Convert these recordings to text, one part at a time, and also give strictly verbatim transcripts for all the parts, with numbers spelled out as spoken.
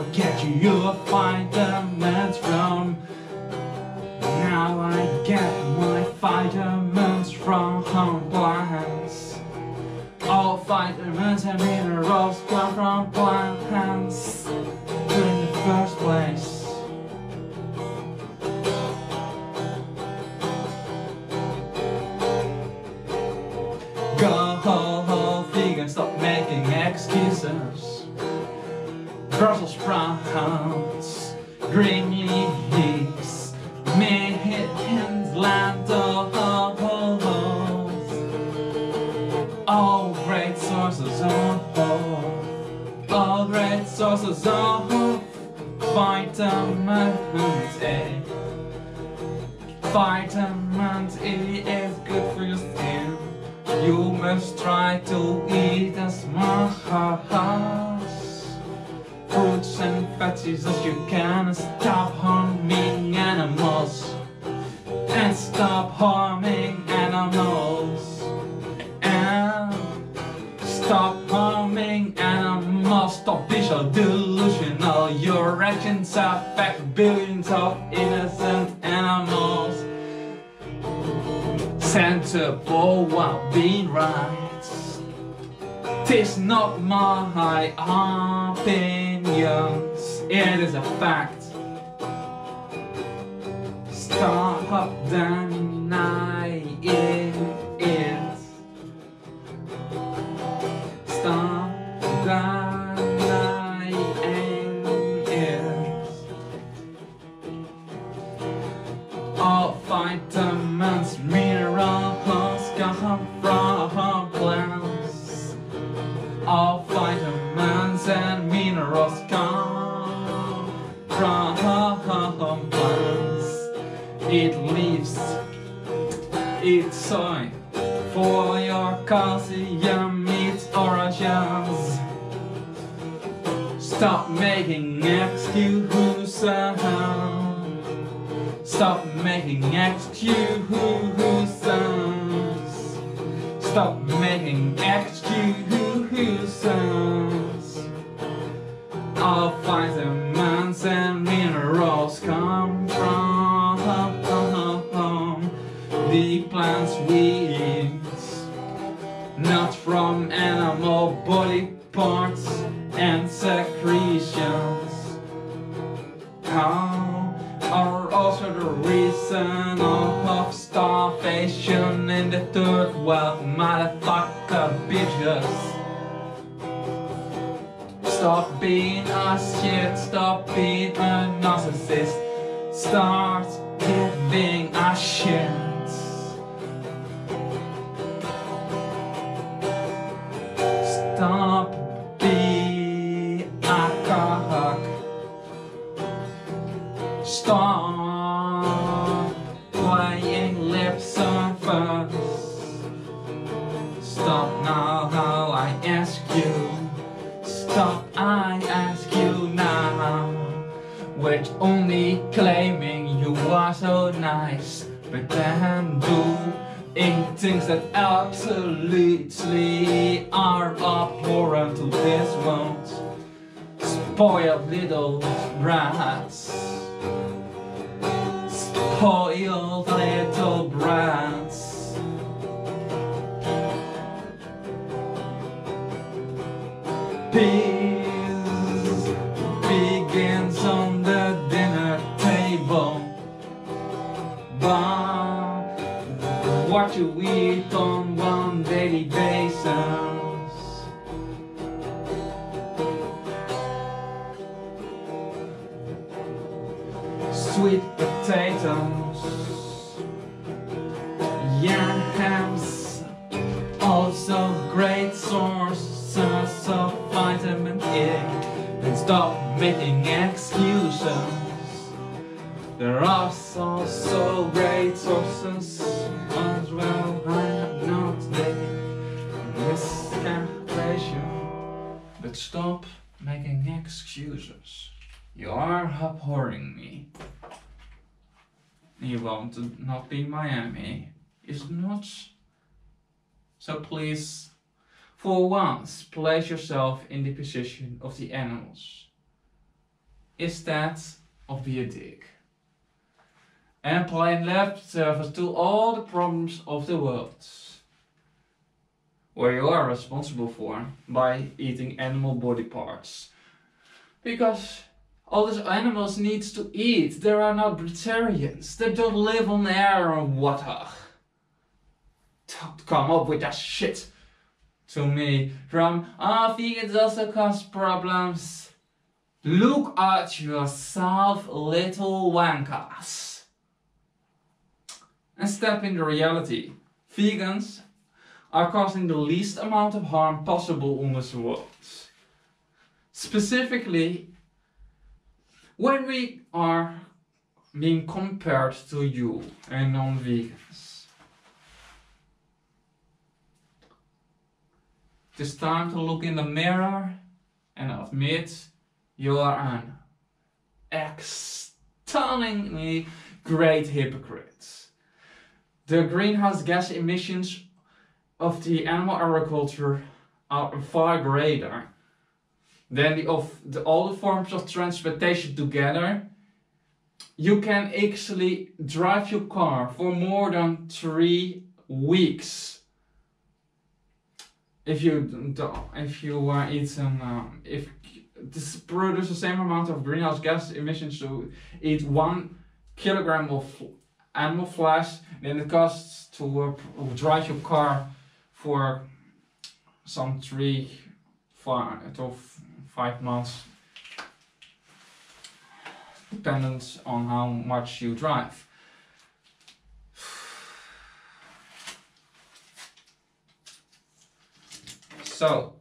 get your vitamins from. Now I get my vitamins from plants. All vitamins and minerals come from plants in the first place. Go whole vegan, stop making excuses. Brussels sprouts, green leaves, Midlands, lentils, all great sources of all great sources of vitamins A. Vitamins E is good for your skin. You must try to eat as much fruits and veggies as you can, and stop harming animals. And stop harming animals. And stop harming animals. Stop being so delusional. Your actions affect billions of innocent animals. Sensible while being right. Tis not my opinions, it is a fact. Stop denying it. Stop denying it. All vitamins, minerals come from plants. All vitamins and minerals come from plants. Eat leaves, eat soy for your calcium, eat oranges. Stop making excuses. Stop making excuses. Stop making excuses. All vitamins and minerals come from the plants we eat, not from animal body parts and secretions. How are also the reason of starvation in the third world, motherfucker bitches. Stop being a shit, stop being a narcissist. Start giving a shit. Stop being a cock. Stop playing lip service. Stop now, how I ask you. Stop, I ask you now. With only claiming you are so nice, but then doing things that absolutely are abhorrent to this world. Spoiled little brats. Spoiled little brats. Peace begins on the dinner table. But what you eat on one daily basis. Sweet potatoes, yams, also great sources of vitamin A. And stop making excuses. There are also so great sources as well. I have not taken miscalculation. But stop making excuses. You are abhorring me. You want to not be my enemy, is it not? So please, for once, place yourself in the position of the animals. instead of be a dick. And play lip service to all the problems of the world, where you are responsible for by eating animal body parts. Because all these animals need to eat. They are not vegetarians. They don't live on air or water. Don't come up with that shit to me from, ah, oh, vegans also cause problems. Look at yourself, little wankers. And step into reality. Vegans are causing the least amount of harm possible on this world. Specifically, when we are being compared to you and non-vegans. It is time to look in the mirror and admit you are an exceedingly great hypocrite. The greenhouse gas emissions of the animal agriculture are far greater than the, of the, all the forms of transportation together. You can actually drive your car for more than three weeks. If you if you are eating, um, if this produces the same amount of greenhouse gas emissions to eat one kilogram of animal flesh, then it costs to uh, drive your car for some three, five to five months, dependent on how much you drive. So,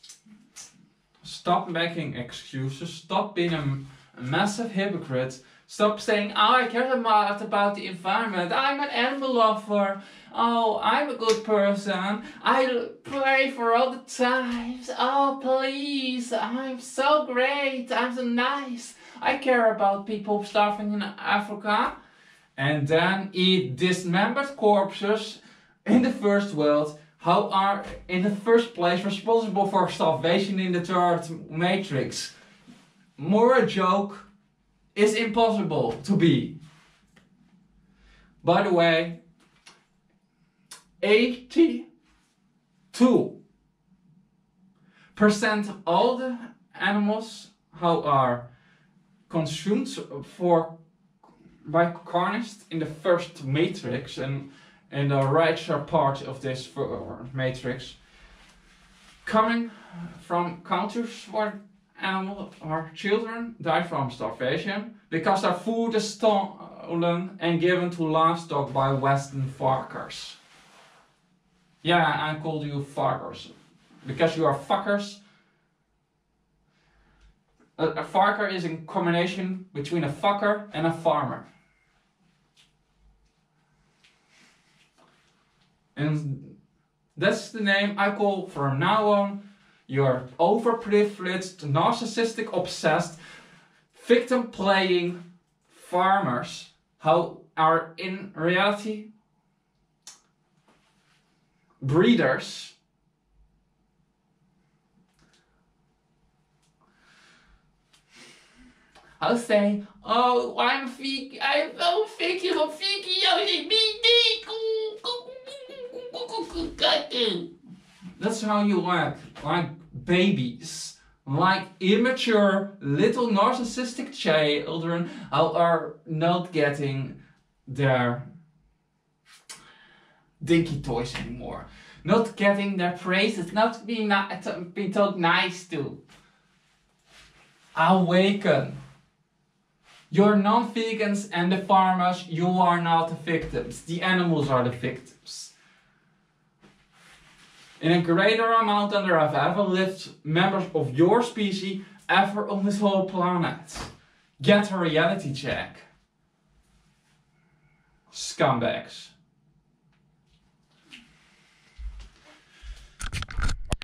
stop making excuses, stop being a, a massive hypocrite, stop saying, oh, I care about, about the environment, I'm an animal lover, oh, I'm a good person, I pray for all the times, oh please, I'm so great, I'm so nice, I care about people starving in Africa, and then eat dismembered corpses in the first world, how are in the first place responsible for starvation in the third matrix. More a joke is impossible to be. By the way, eighty-two percent of all the animals how are consumed for by carnage in the first matrix and in the richer part of this matrix, coming from countries where animals or children die from starvation because their food is stolen and given to livestock by Western fuckers. Yeah, I called you fuckers because you are fuckers. A, a fucker is a combination between a fucker and a farmer. And that's the name I call from now on your overprivileged, narcissistic, obsessed, victim playing farmers, how are in reality breeders. I'll say, oh, I'm vegan, I'm so vegan, I'm vegan, that's how you act, like babies, like immature little narcissistic children who are not getting their dinky toys anymore, not getting their praises, not being, not being told nice to. Awaken. You're non-vegans and the farmers, you are not the victims. The animals are the victims. In a greater amount than there have ever lived members of your species ever on this whole planet. Get a reality check. Scumbags.